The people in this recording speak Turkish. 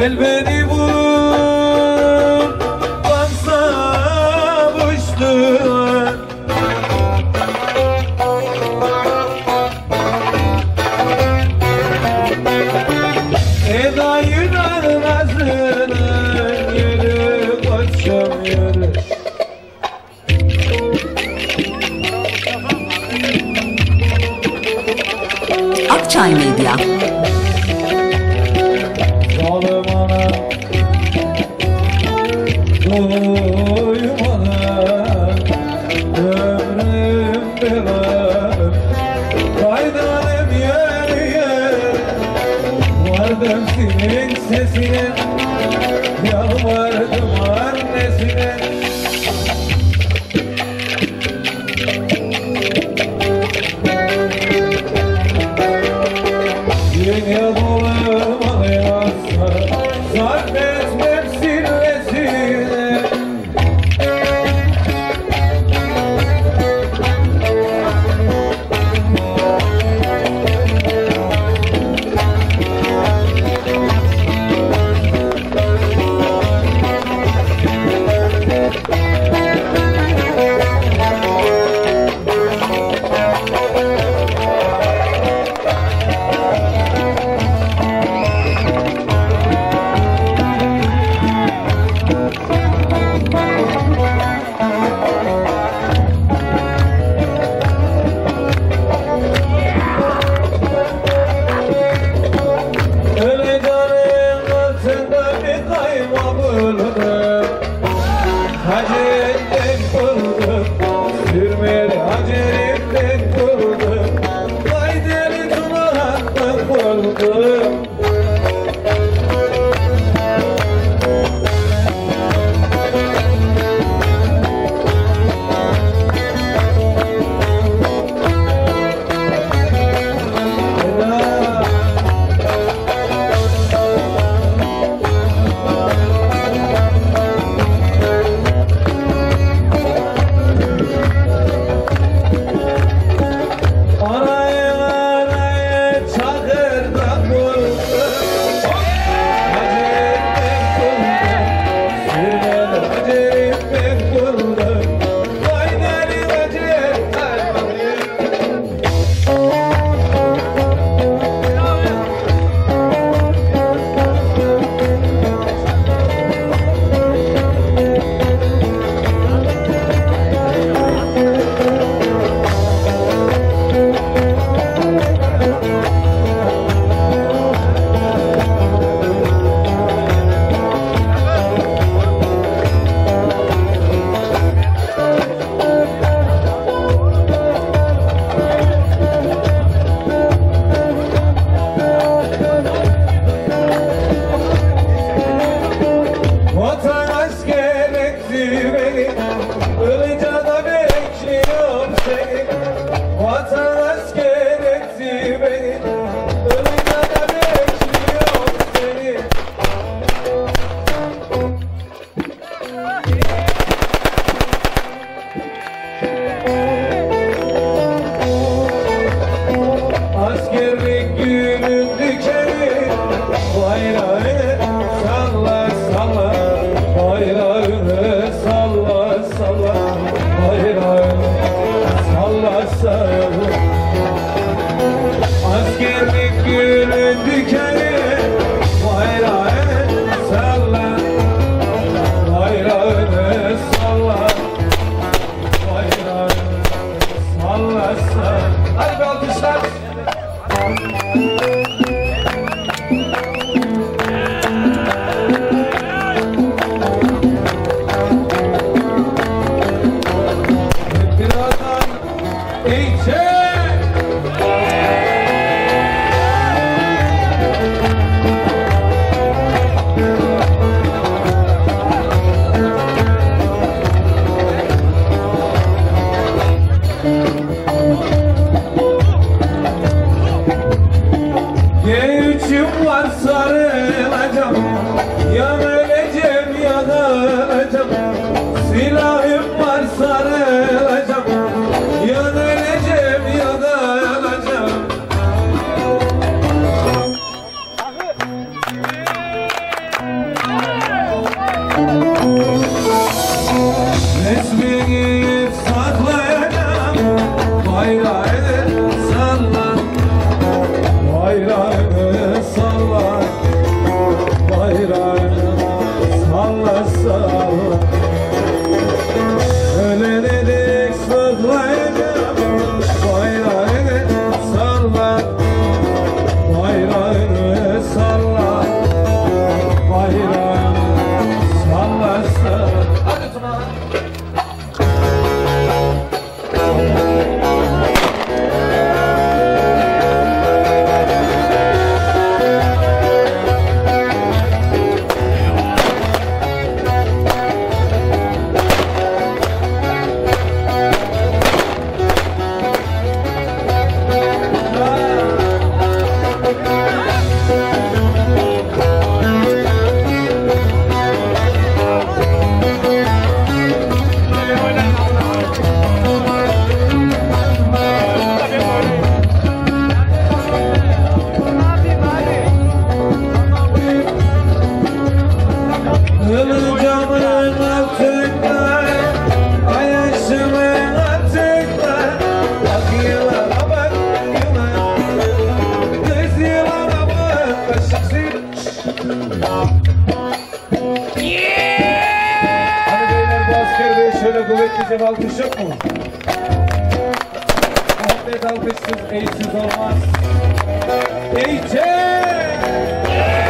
Gel beni vur, varsa boşluğa. Eda'yı nazının yürü koçum yürü. Akçay Medya. Zalim ana, doyum ana, ömrüm belam. Kaydanım yer yer, vardım senin sesine, yalvardım annesine. Dünya dolanamazsa sarf etmem sillesine. Hacerimden kıldım, sürmeli hacerimden kıldım, kaydeli tunaktan kıldım. Askerlik gülün dikeni, bayrağını salla salla, bayrağını salla salla, bayrağını salla salla. Askerlik gülün dikeni, bayrağını salla, bayrağını salla, bayrağını salla salla. Hadi bir alkışlar. Birazdan geçer. Gençim var sarılacağım, ya öleceğim ya da öleceğim. Silahım var sarılacağım, ya öleceğim bayrağını salla, bayrağını salla, bayrağını salla salla. Öyle dedik sızlayacağım, bayrağını salla, bayrağını salla, bayrağını salla salla. Hadi Tuna. Ilıcamın altında, ayışımın altında. Bak yılana bak yılana, kız yılana bak kaşıksın. Hani beyler bu asker bey şöyle kuvvetlice bir alkış yok mu? Muhabbet alkışsız, eğsiz olmaz. Eğitim!